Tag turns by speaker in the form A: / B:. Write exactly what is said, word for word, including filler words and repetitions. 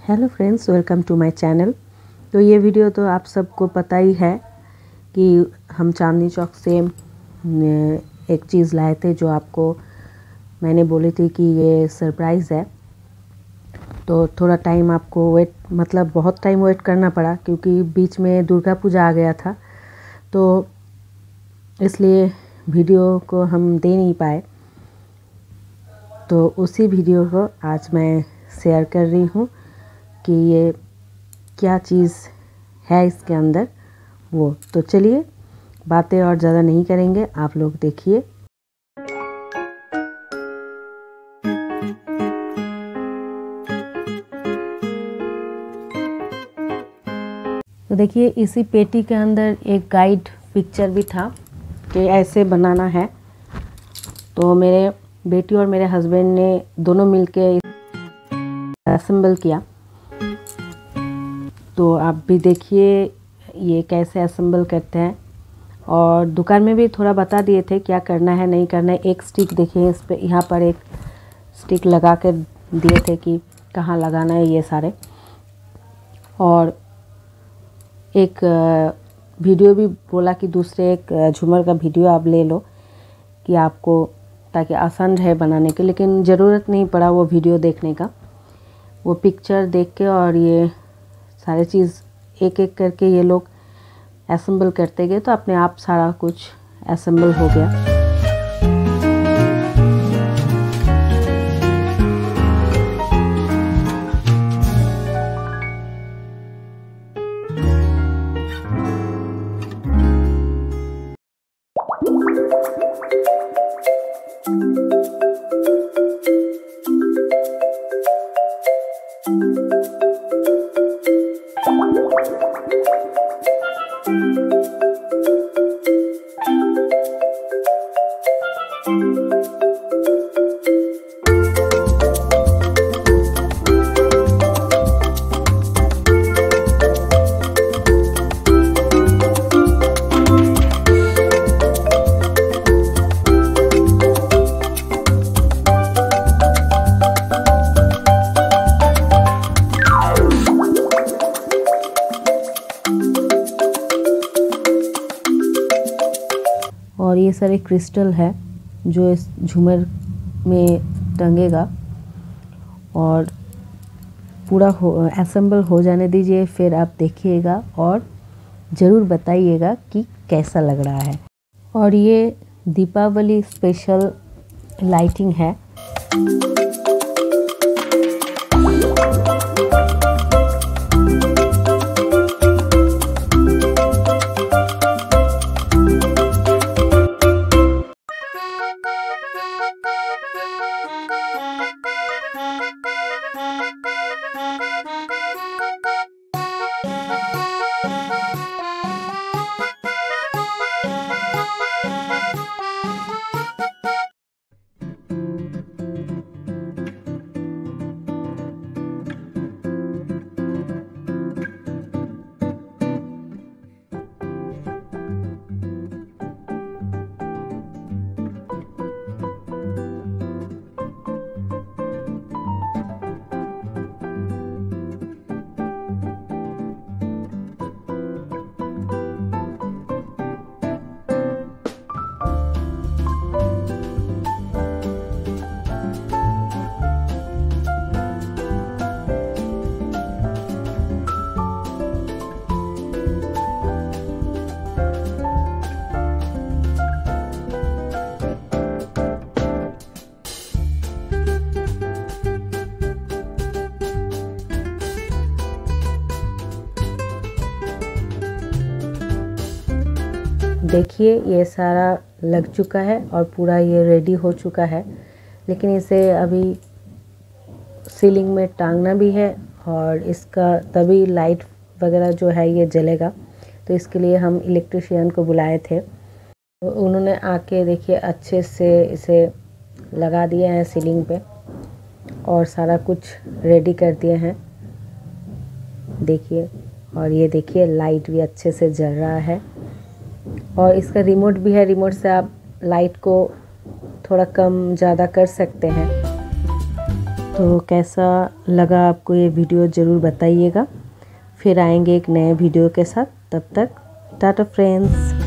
A: Hello friends, welcome to my channel. तो ये video तो आप सबको पता ही है कि हम चांदनी चौक से एक चीज़ लाए थे जो आपको मैंने बोली थी कि ये सरप्राइज़ है। तो थोड़ा टाइम आपको वेट मतलब बहुत टाइम वेट करना पड़ा क्योंकि बीच में दुर्गा पूजा आ गया था, तो इसलिए वीडियो को हम दे नहीं पाए। तो उसी वीडियो को आज मैं शेयर कर रही हूँ कि ये क्या चीज़ है इसके अंदर वो। तो चलिए बातें और ज़्यादा नहीं करेंगे, आप लोग देखिए। तो देखिए इसी पेटी के अंदर एक गाइड पिक्चर भी था कि ऐसे बनाना है। तो मेरे बेटी और मेरे हस्बैंड ने दोनों मिलके असेंबल किया। तो आप भी देखिए ये कैसे असेंबल करते हैं, और दुकान में भी थोड़ा बता दिए थे क्या करना है नहीं करना है। एक स्टिक देखिए, इस पे यहाँ पर एक स्टिक लगा कर दिए थे कि कहाँ लगाना है ये सारे। और एक वीडियो भी बोला कि दूसरे एक झूमर का वीडियो आप ले लो कि आपको ताकि आसान रहे बनाने के, लेकिन ज़रूरत नहीं पड़ा वो वीडियो देखने का। वो पिक्चर देख के और ये सारे चीज़ एक एक करके ये लोग असेंबल करते गए, तो अपने आप सारा कुछ असेंबल हो गया। और ये सारे क्रिस्टल है जो इस झूमर में टंगेगा, और पूरा हो असेंबल हो जाने दीजिए, फिर आप देखिएगा और ज़रूर बताइएगा कि कैसा लग रहा है। और ये दीपावली स्पेशल लाइटिंग है। देखिए ये सारा लग चुका है और पूरा ये रेडी हो चुका है, लेकिन इसे अभी सीलिंग में टांगना भी है और इसका तभी लाइट वगैरह जो है ये जलेगा। तो इसके लिए हम इलेक्ट्रिशियन को बुलाए थे, तो उन्होंने आके देखिए अच्छे से इसे लगा दिए हैं सीलिंग पे और सारा कुछ रेडी कर दिए हैं। देखिए, और ये देखिए लाइट भी अच्छे से जल रहा है, और इसका रिमोट भी है। रिमोट से आप लाइट को थोड़ा कम ज़्यादा कर सकते हैं। तो कैसा लगा आपको ये वीडियो ज़रूर बताइएगा। फिर आएंगे एक नए वीडियो के साथ। तब तक टाटा फ्रेंड्स।